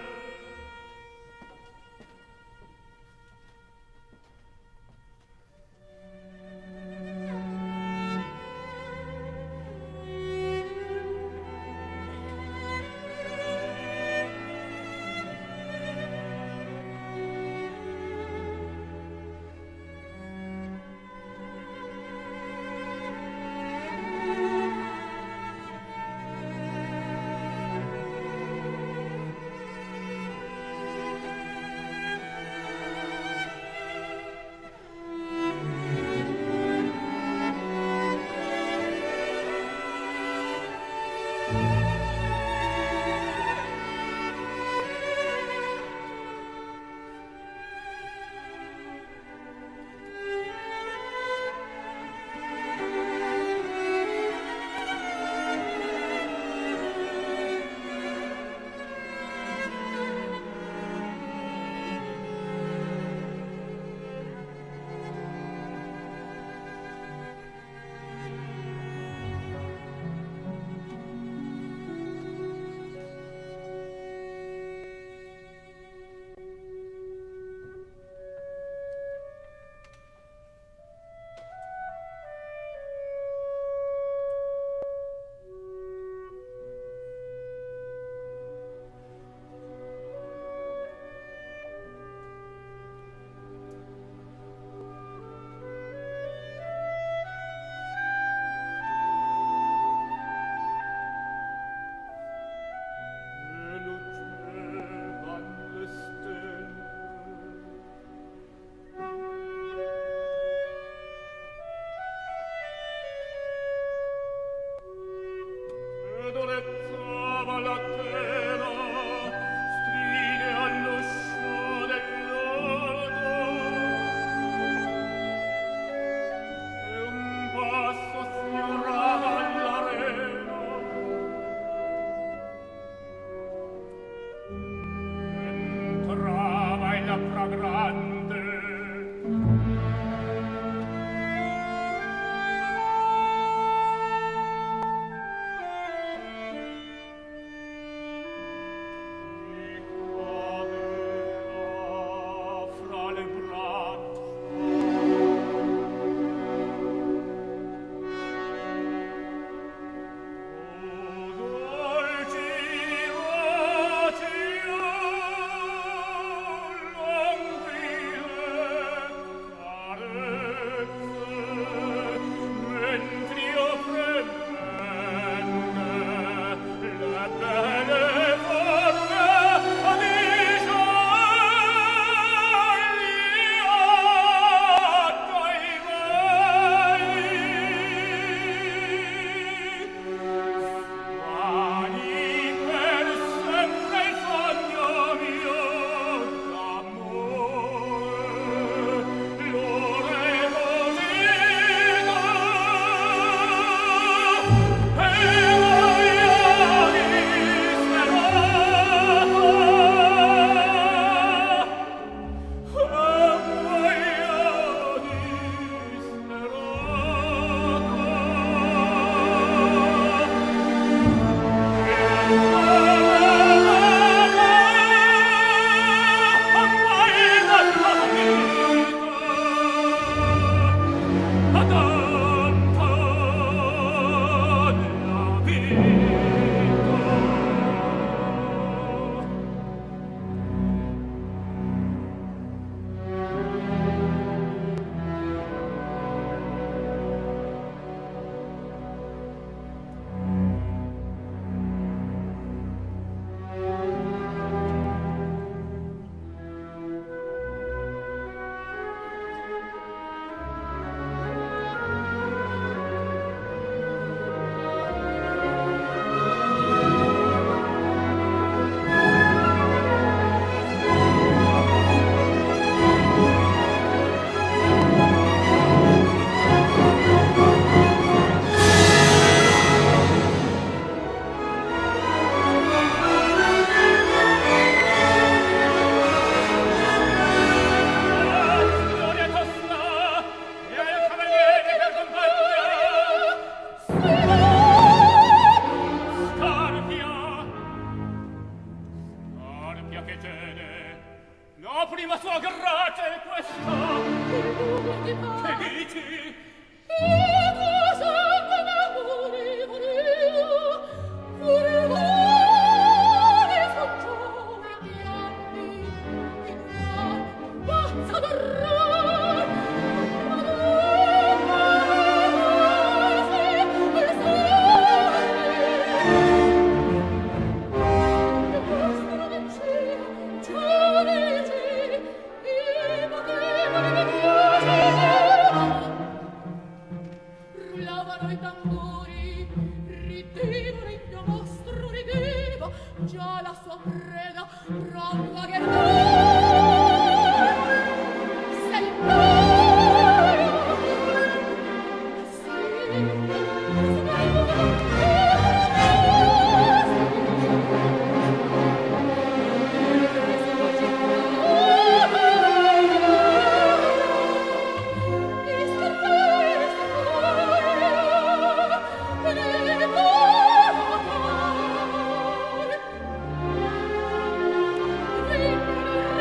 Thank you.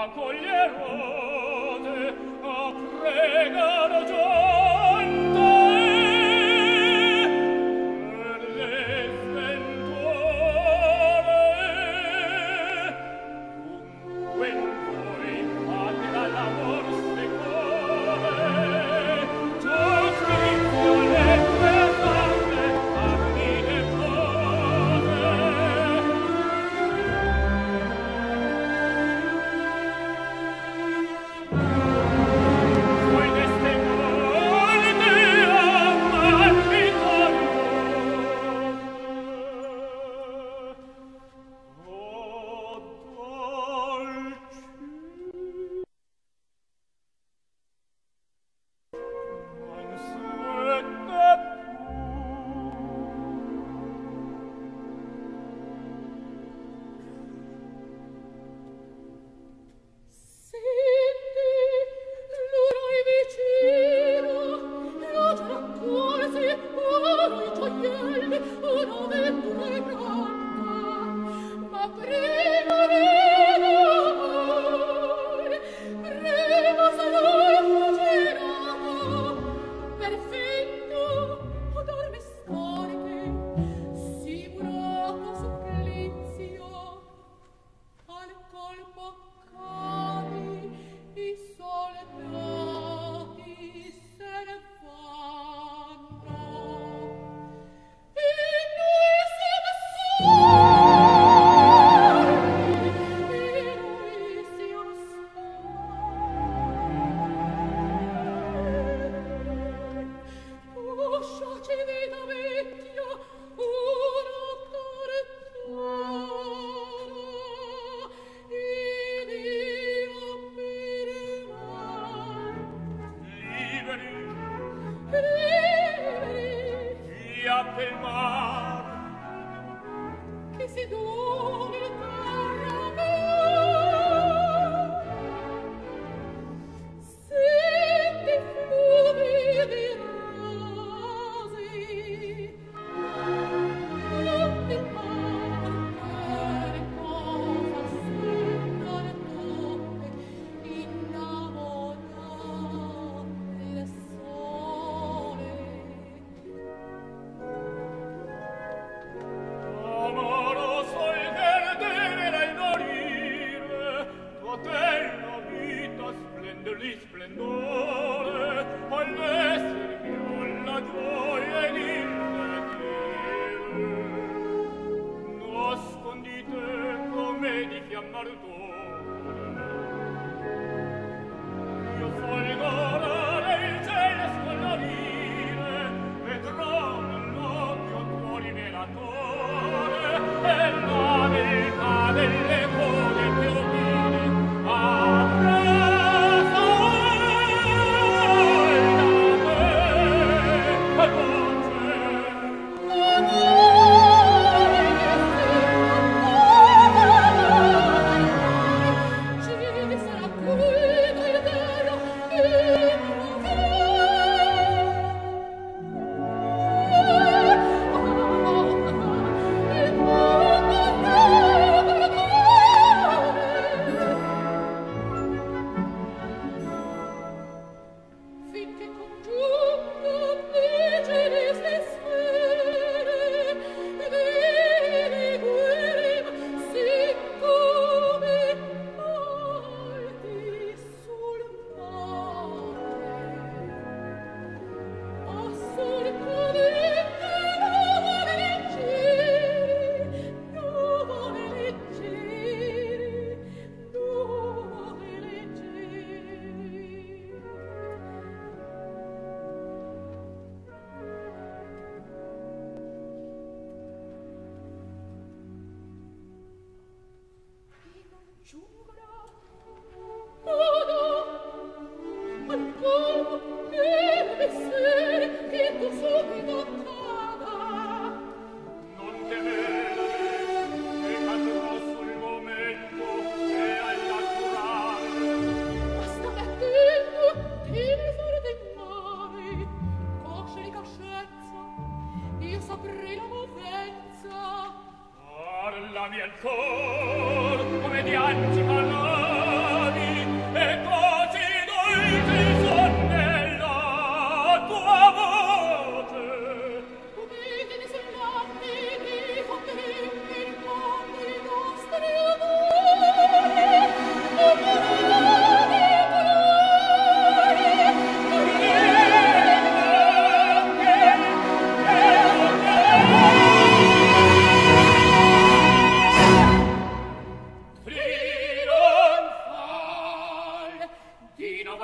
Parlami al cor, come di anci parlavi,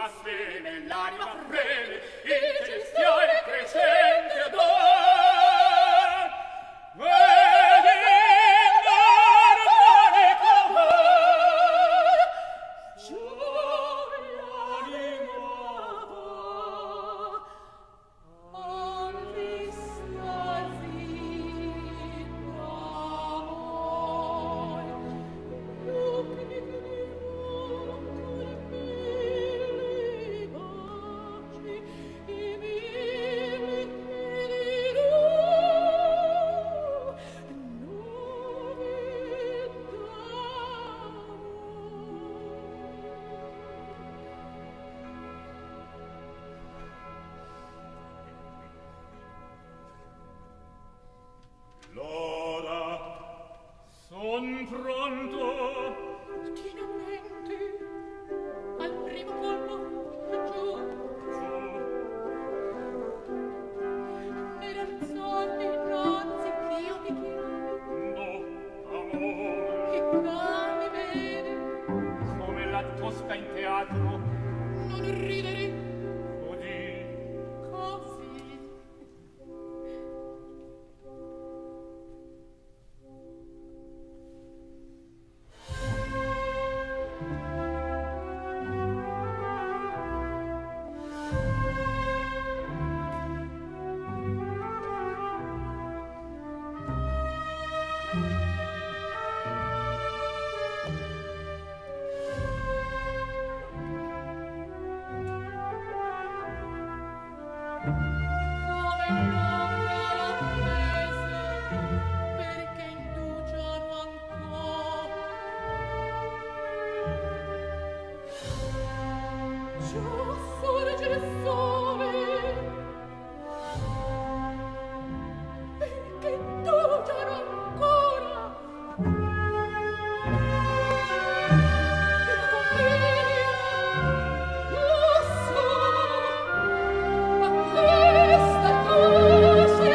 blasfeme, l'anima freme, il celestiale crescente ador. Vedi l'armonico amor, giù l'anima va, all'estasi d'amor. Più che mi dirò coi mille baci, i mille che dirò, nove L'ora, son pronto. Chinamente al primo colpo giù, ne rialzarti innanzi ch'io ti chiami no, amor, e calmi bene, Come la tosca in teatro, non ridere così. così. Come un'ombra l'attesa, perché indugiano ancora. Già sorge il sole, perché indugiano ancora. E la commedia, lo so, ma questa luce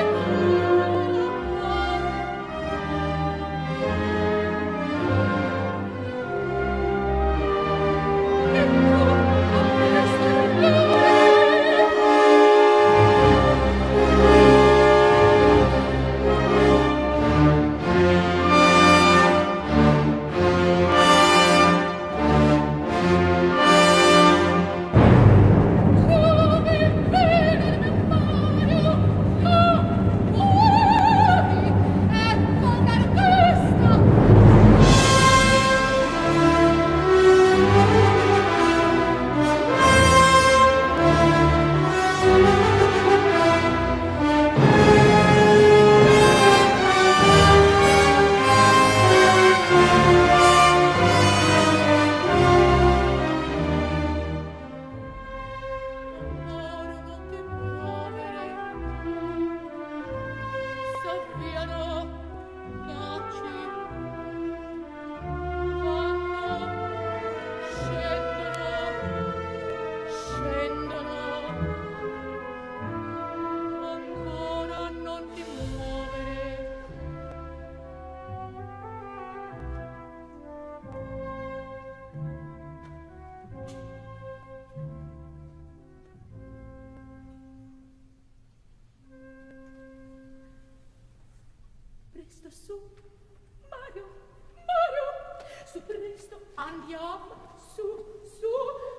Presto su, Mario, Mario, su presto, andiamo, su, su.